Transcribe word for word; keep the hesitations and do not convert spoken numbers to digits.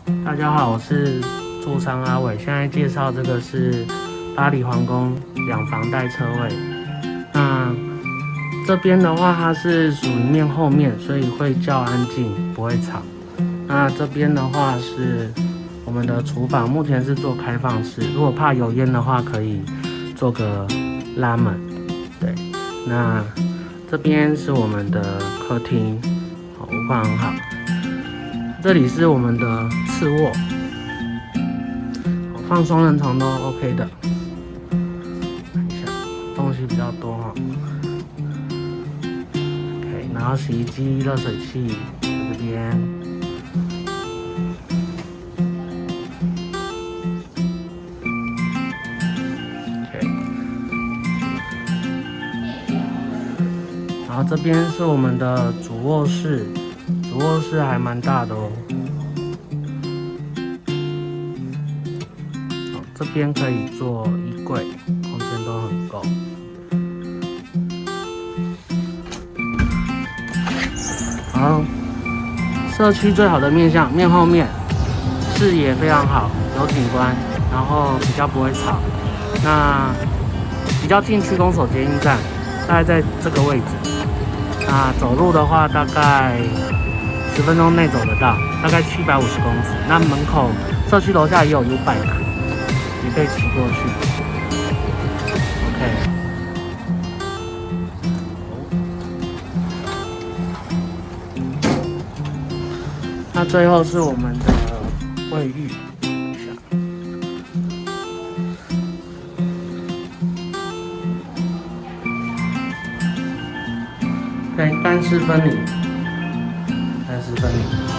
大家好，我是住商阿伟，现在介绍这个是巴黎皇宫两房带车位。那这边的话，它是属于面后面，所以会较安静，不会吵。那这边的话是我们的厨房，目前是做开放式，如果怕油烟的话，可以做个拉门。对，那这边是我们的客厅，好，屋况很好。这里是我们的次卧，放双人床都 OK 的。看一下，东西比较多哈。OK， 然后洗衣机、热水器在这边。OK， 然后这边是我们的主卧室。主卧室还蛮大的哦，好，这边可以做衣柜，空间都很够。好，社区最好的面向，面后面，视野非常好，有景观，然后比较不会吵。那比较近区公所捷运站，大概在这个位置。那走路的话，大概十分钟内走得到，大概七百五十公尺。那门口社区楼下也有 U bike， 也可以骑过去。OK。那最后是我们的卫浴，对，干湿分离。干湿分离。